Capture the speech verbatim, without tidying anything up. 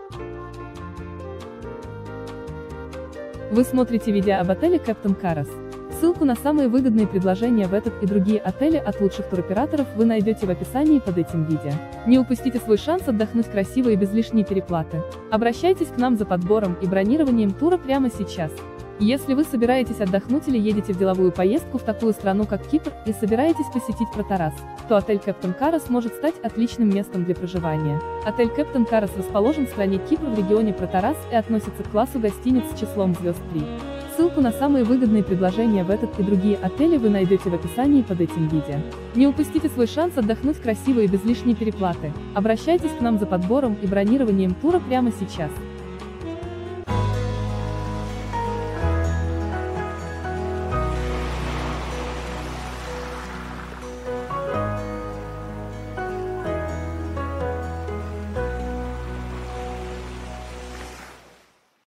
Вы смотрите видео об отеле Кэптон Карас. Ссылку на самые выгодные предложения в этот и другие отели от лучших туроператоров вы найдете в описании под этим видео. Не упустите свой шанс отдохнуть красиво и без лишней переплаты. Обращайтесь к нам за подбором и бронированием тура прямо сейчас. Если вы собираетесь отдохнуть или едете в деловую поездку в такую страну, как Кипр, и собираетесь посетить Протарас, то отель Кэптон Карас может стать отличным местом для проживания. Отель Кэптон Карас расположен в стране Кипр в регионе Протарас и относится к классу гостиниц с числом звезд три. Ссылку на самые выгодные предложения в этот и другие отели вы найдете в описании под этим видео. Не упустите свой шанс отдохнуть красиво и без лишней переплаты. Обращайтесь к нам за подбором и бронированием тура прямо сейчас.